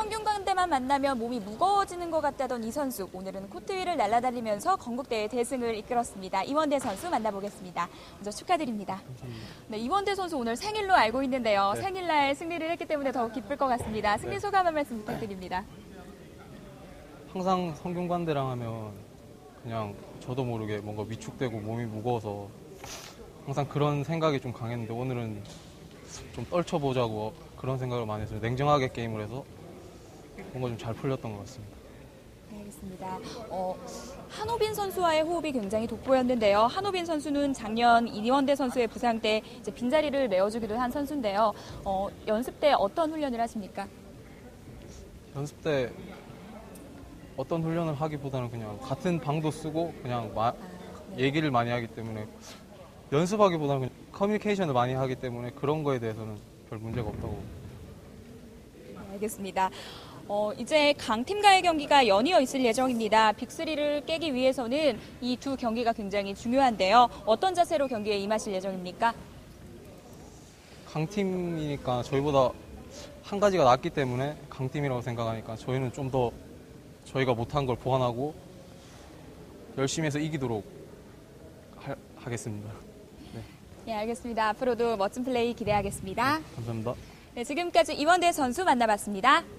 성균관대만 만나면 몸이 무거워지는 것 같다던 이 선수, 오늘은 코트 위를 날아다니면서 건국대의 대승을 이끌었습니다. 이원대 선수 만나보겠습니다. 먼저 축하드립니다. 감사합니다. 네, 이원대 선수 오늘 생일로 알고 있는데요. 네. 생일날 승리를 했기 때문에 더욱 기쁠 것 같습니다. 승리 소감 한 말씀 부탁드립니다. 항상 성균관대랑 하면 그냥 저도 모르게 뭔가 위축되고 몸이 무거워서 항상 그런 생각이 좀 강했는데 오늘은 좀 떨쳐보자고 그런 생각을 많이 해서 냉정하게 게임을 해서 뭔가 좀 잘 풀렸던 것 같습니다. 네, 알겠습니다. 한호빈 선수와의 호흡이 굉장히 돋보였는데요. 한호빈 선수는 작년 이원대 선수의 부상 때 이제 빈자리를 메워주기도 한 선수인데요. 연습 때 어떤 훈련을 하십니까? 연습 때 어떤 훈련을 하기보다는 그냥 같은 방도 쓰고 그냥 네. 얘기를 많이 하기 때문에 연습하기보다는 그냥 커뮤니케이션을 많이 하기 때문에 그런 거에 대해서는 별 문제가 없다고. 네, 알겠습니다. 이제 강팀과의 경기가 연이어 있을 예정입니다. 빅3를 깨기 위해서는 이 두 경기가 굉장히 중요한데요. 어떤 자세로 경기에 임하실 예정입니까? 강팀이니까 저희보다 한 가지가 낫기 때문에 강팀이라고 생각하니까 저희는 좀 더 저희가 못한 걸 보완하고 열심히 해서 이기도록 하겠습니다. 네. 네, 알겠습니다. 앞으로도 멋진 플레이 기대하겠습니다. 감사합니다. 네, 지금까지 이원대 선수 만나봤습니다.